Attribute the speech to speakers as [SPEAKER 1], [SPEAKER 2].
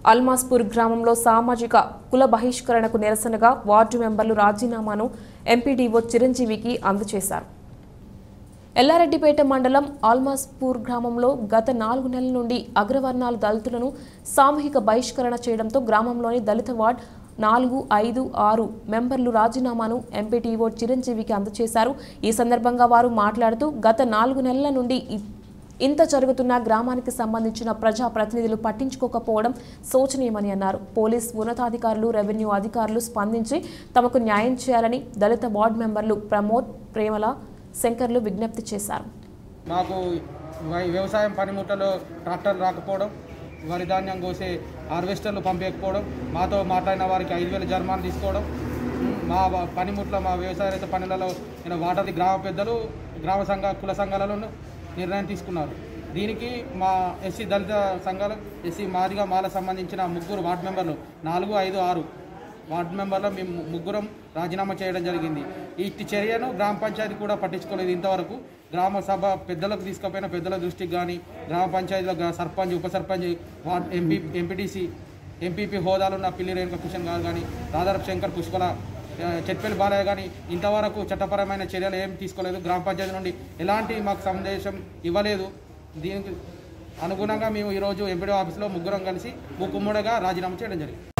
[SPEAKER 1] అల్మాస్పూర్ గ్రామంలో సామాజిక కుల బహిష్కరణకు నిరసనగా వార్డు మెంబర్లు రాజీనామాను ఎంపీడీఓ చిరంజీవికి అందజేశారు. ఎల్లారెడ్డిపేట మండలం అల్మాస్పూర్ గ్రామంలో గత 4 నెలల నుండి అగ్రవర్ణాల దళితులను సామూహిక బహిష్కరణ చేయడంతో గ్రామంలోని దళిత వార్డు 4, 5, 6 మెంబర్లు రాజీనామాను ఎంపీడీఓ చిరంజీవికి అందజేశారు. ఈ సందర్భంగా వారు మాట్లాడుతూ గత 4 నెలల నుండి ఇంత జరుగుతున్న గ్రామానికి సంబంధించిన ప్రజా ప్రతినిధులు పట్టించుకోకపోవడం శోచనీయమని అన్నారు. పోలీస్ ఉన్నతాధికారులు, రెవెన్యూ అధికారులు స్పందించి తమకు న్యాయం చేయాలని దళిత వార్డు మెంబర్లు ప్రమోద్, ప్రేమల, శంకర్లు విజ్ఞప్తి చేశారు.
[SPEAKER 2] మాకు వ్యవసాయం పనిముట్లలో ట్రాక్టర్లు రాకపోవడం, వరి ధాన్యం కోసే హార్వెస్టర్లు పంపించకపోవడం, మాతో మాట్లాడిన వారికి 5,000 జరిమానా తీసుకోవడం, మా పనిముట్ల మా వ్యవసాయ రైతు పనులలో వాటది గ్రామ పెద్దలు, గ్రామ సంఘ కుల సంఘాలలో నిర్ణయం తీసుకున్నారు. దీనికి మా ఎస్సీ దళిత సంఘాలు, ఎస్సీ మాదిగా మాల సంబంధించిన 3 వార్డు మెంబర్లు 4, 5, 6 వార్డు మెంబర్లో మేము 3 రాజీనామా చేయడం జరిగింది. ఈ చర్యను గ్రామ పంచాయతీ కూడా పట్టించుకోలేదు. ఇంతవరకు గ్రామ సభ పెద్దలకు తీసుకుపోయిన పెద్దల దృష్టికి కానీ, గ్రామ పంచాయతీలో సర్పంచ్, ఉప సర్పంచ్, వార్డు ఎంపీటీసీ, ఎంపీపీ హోదాలో ఉన్న పిల్లి రేణుక కిషన్ గారు కానీ, రాధారపు శంకర్, పుష్పల, చెట్పల్లి బాలయ్య కానీ ఇంతవరకు చట్టపరమైన చర్యలు ఏం తీసుకోలేదు. గ్రామ పంచాయతీ నుండి ఎలాంటి మాకు సందేశం ఇవ్వలేదు. దీనికి అనుగుణంగా మేము ఈరోజు ఎంపీడీ ఆఫీస్లో 3 కలిసి మూకుమ్మడిగా రాజీనామా చేయడం జరిగింది.